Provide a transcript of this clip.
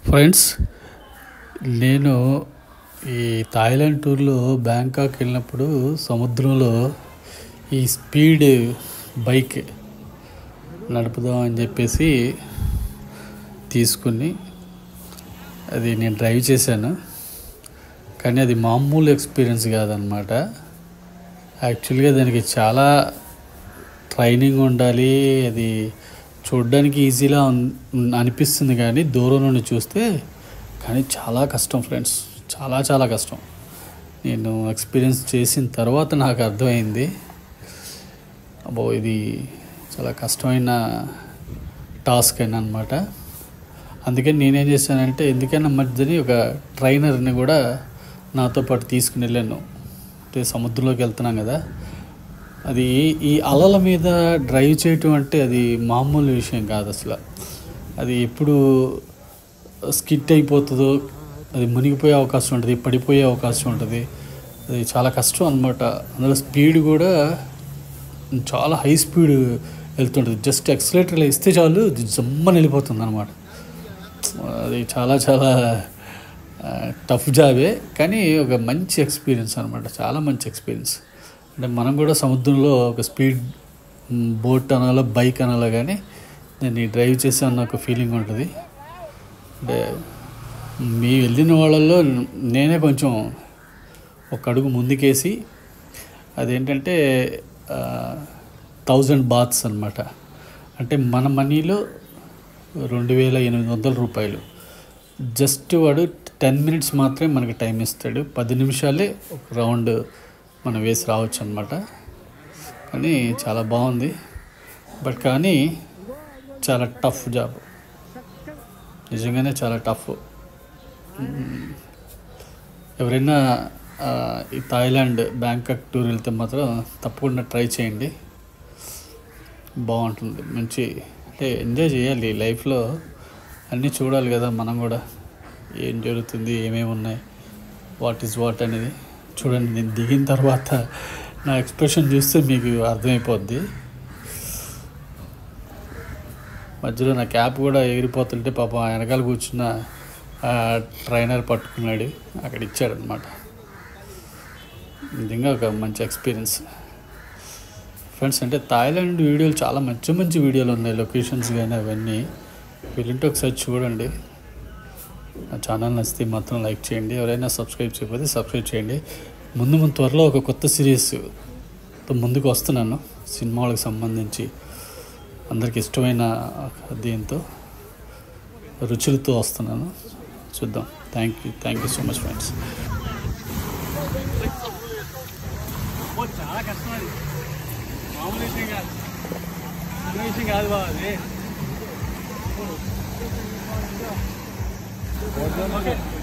Friends, నేను ఈ Thailand టూర్లో బ్యాంకాక్ వెళ్ళినప్పుడు సముద్రంలో ఈ స్పీడ్ బైక్ నడుపుదాం అని చెప్పేసి తీసుకుని అది నేను డ్రైవ్ చేశాను. కానీ అది మామూలు ఎక్స్పీరియన్స్ కాదనమాట. యాక్చువల్గా దానికి చాలా ట్రైనింగ్ ఉండాలి. అది చూడడానికి ఈజీలా అనిపిస్తుంది కానీ దూరం నుండి చూస్తే కానీ చాలా కష్టం ఫ్రెండ్స్, చాలా చాలా కష్టం. నేను ఎక్స్పీరియన్స్ చేసిన తర్వాత నాకు అర్థమైంది, అబ్బో ఇది చాలా కష్టమైన టాస్క్ అయినా అనమాట. అందుకని నేనేం చేశానంటే ఎందుకైనా మంచిదని ఒక ట్రైనర్ని కూడా నాతో పాటు తీసుకుని వెళ్ళాను. అంటే సముద్రంలోకి వెళ్తున్నాం కదా, అది ఈ అలల మీద డ్రైవ్ చేయటం అంటే అది మామూలు విషయం కాదు అసలు. అది ఎప్పుడు స్కిట్ అయిపోతుందో, అది మునిగిపోయే అవకాశం ఉంటుంది, పడిపోయే అవకాశం ఉంటుంది. అది చాలా కష్టం అనమాట. అందులో స్పీడ్ కూడా చాలా హై స్పీడ్ వెళ్తుంటుంది. జస్ట్ ఎక్సలేటర్లో ఇస్తే చాలు జమ్మని వెళ్ళిపోతుంది అనమాట. అది చాలా చాలా టఫ్ జాబే, కానీ ఒక మంచి ఎక్స్పీరియన్స్ అనమాట. చాలా మంచి ఎక్స్పీరియన్స్. అంటే మనం కూడా సముద్రంలో ఒక స్పీడ్ బోట్ అనాలో బైక్ అనాలో కానీ నేను డ్రైవ్ చేసాను ఒక ఫీలింగ్ ఉంటుంది. అంటే మీ వెళ్ళిన వాళ్ళల్లో నేనే కొంచెం ఒక అడుగు ముందుకేసి, అదేంటంటే 1000 బాత్స్ అనమాట. అంటే మన మనీలో 2800 రూపాయలు. జస్ట్ వాడు 10 మినిట్స్ మాత్రమే మనకి టైం ఇస్తాడు. 10 నిమిషాలే ఒక రౌండ్ మనం వేసి రావచ్చు అనమాట. కానీ చాలా బాగుంది. బట్ కానీ చాలా టఫ్ జాబ్, నిజంగానే చాలా టఫ్. ఎవరైనా ఈ థాయిలాండ్ బ్యాంకాక్ టూర్ వెళ్తే మాత్రం తప్పకుండా ట్రై చేయండి, బాగుంటుంది. మంచి అంటే ఎంజాయ్ చేయాలి లైఫ్లో, అన్నీ చూడాలి కదా మనం కూడా, ఏం జరుగుతుంది, ఏమేమి ఉన్నాయి, వాట్ ఈజ్ వాట్ అనేది చూడండి. నేను దిగిన తర్వాత నా ఎక్స్ప్రెషన్ చూస్తే మీకు అర్థమైపోద్ది. మధ్యలో నా క్యాప్ కూడా ఎగిరిపోతుంటే పాపం వెనకాల కూర్చున్న ట్రైనర్ పట్టుకున్నాడు, అక్కడ ఇచ్చాడనమాట. నిజంగా ఒక మంచి ఎక్స్పీరియన్స్ ఫ్రెండ్స్. అంటే థాయిలాండ్ వీడియోలు చాలా మంచి మంచి వీడియోలు ఉన్నాయి, లొకేషన్స్ కానీ అవన్నీ. వీళ్ళంటే ఒకసారి చూడండి. నా ఛానల్ నచ్చితే మాత్రం లైక్ చేయండి. ఎవరైనా సబ్స్క్రైబ్ చేయకపోతే సబ్స్క్రైబ్ చేయండి. ముందు త్వరలో ఒక కొత్త సిరీస్తో ముందుకు వస్తున్నాను, సినిమా వాళ్ళకి సంబంధించి అందరికి ఇష్టమైన దీంతో రుచులతో వస్తున్నాను. చూద్దాం. Thank you so much friends. చాలా కష్టం, అది మామూలు విషయం కాదు, చిన్న విషయం కాదు బాబు. అది ఓకే.